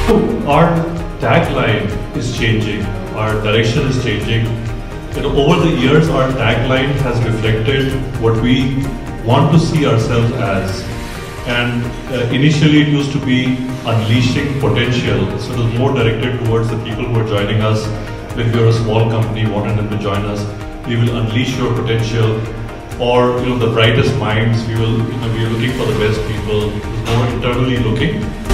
So our tagline is changing, our direction is changing. Over the years, our tagline has reflected what we want to see ourselves as. And initially it used to be unleashing potential, so it was more directed towards the people who are joining us. If you're a small company, wanting them to join us, we will unleash your potential. Or the brightest minds, we are looking for the best people. It was more internally looking.